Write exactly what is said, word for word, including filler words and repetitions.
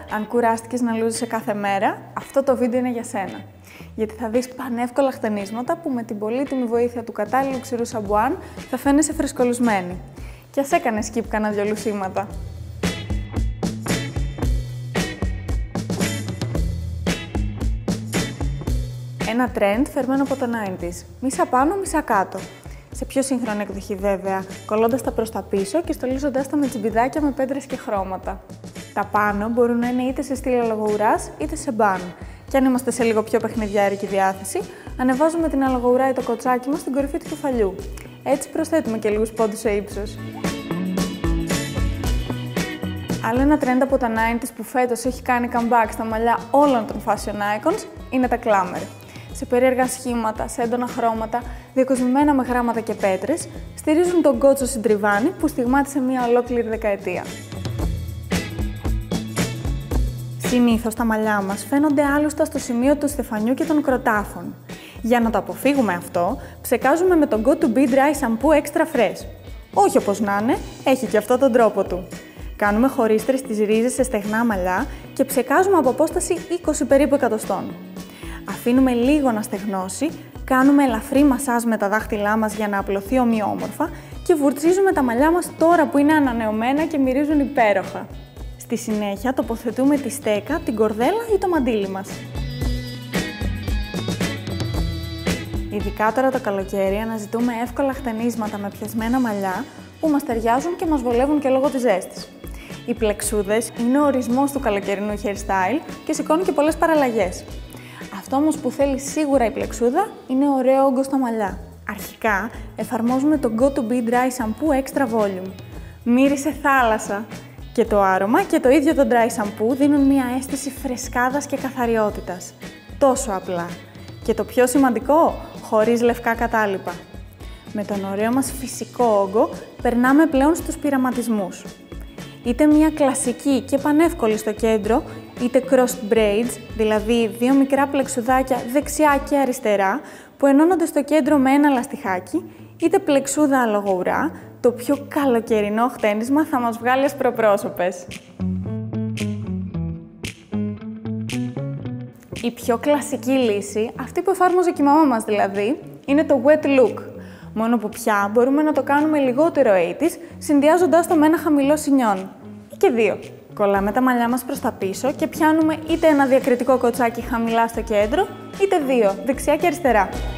αν κουράστηκες να λούζεσαι κάθε μέρα, αυτό το βίντεο είναι για σένα. Γιατί θα δεις πανεύκολα χτενίσματα που με την πολύτιμη βοήθεια του κατάλληλου ξηρού σαμπουάν θα φαίνεσαι φρεσκολουσμένη. Κι ας έκανες skip κανένα δυο λουσίματα. Ένα trend φερμένο από το ενενήντα. Μίσα πάνω, μίσα κάτω. Σε πιο σύγχρονη εκδοχή βέβαια, κολλώντας τα προς τα πίσω και στολίζοντάς τα με τσιμπιδάκια με πέτρες και χρώματα. Τα πάνω μπορούν να είναι είτε σε στυλ αλογοουράς είτε σε μπαν. Και αν είμαστε σε λίγο πιο παιχνιδιάρικη διάθεση, ανεβάζουμε την αλογοουρά ή το κοτσάκι μας στην κορυφή του κεφαλιού. Έτσι προσθέτουμε και λίγους πόντους σε ύψος. Άλλο ένα trend από τα ενενήντα που φέτος έχει κάνει comeback στα μαλλιά όλων των fashion icons είναι τα glamour. Σε περίεργα σχήματα, σε έντονα χρώματα, διακοσμημένα με γράμματα και πέτρες, στηρίζουν τον κότσο συντριβάνι που στιγμάτισε μια ολόκληρη δεκαετία. Συνήθως τα μαλλιά μας φαίνονται άλλουστα στο σημείο του στεφανιού και των κροτάφων. Για να το αποφύγουμε αυτό, ψεκάζουμε με τον Go To Be Dry Shampoo Extra Fresh. Όχι όπως να είναι, έχει και αυτό τον τρόπο του. Κάνουμε χωρίστρες τις ρίζες σε στεγνά μαλλιά και ψεκάζουμε από απόσταση είκοσι περίπου εκατοστών. Αφήνουμε λίγο να στεγνώσει, κάνουμε ελαφρύ μασάζ με τα δάχτυλά μας για να απλωθεί ομοιόμορφα και βουρτσίζουμε τα μαλλιά μας τώρα που είναι ανανεωμένα και μυρίζουν υπέροχα. Στη συνέχεια τοποθετούμε τη στέκα, την κορδέλα ή το μαντίλι μας. Ειδικά τώρα το καλοκαίρι αναζητούμε εύκολα χτενίσματα με πιασμένα μαλλιά που μας ταιριάζουν και μας βολεύουν και λόγω της ζέστης. Οι πλεξούδες είναι ο ορισμός του καλοκαιρινού hairstyle και σηκώνουν και πολλές παραλλαγές. Αυτό όμως που θέλει σίγουρα η πλεξούδα είναι ωραίο όγκο στα μαλλιά. Αρχικά εφαρμόζουμε το Go To Be Dry Shampoo Extra Volume. Μύρισε θάλασσα! Και το άρωμα και το ίδιο το dry shampoo δίνουν μια αίσθηση φρεσκάδας και καθαριότητας. Τόσο απλά. Και το πιο σημαντικό, χωρίς λευκά κατάλοιπα. Με τον ωραίο μας φυσικό όγκο περνάμε πλέον στους πειραματισμούς. Είτε μια κλασική και πανεύκολη στο κέντρο, είτε crossed braids, δηλαδή δύο μικρά πλεξουδάκια δεξιά και αριστερά, που ενώνονται στο κέντρο με ένα λαστιχάκι, είτε πλεξούδα αλογοουρά, το πιο καλοκαιρινό χτένισμα θα μας βγάλει ασπροπρόσωπες. Η πιο κλασική λύση, αυτή που εφάρμοζε και η μαμά μας δηλαδή, είναι το wet look. Μόνο που πια μπορούμε να το κάνουμε λιγότερο ογδόντα, συνδυάζοντάς το με ένα χαμηλό σινιόν. Ή και δύο. Κολλάμε τα μαλλιά μας προς τα πίσω και πιάνουμε είτε ένα διακριτικό κοτσάκι χαμηλά στο κέντρο, είτε δύο, δεξιά και αριστερά.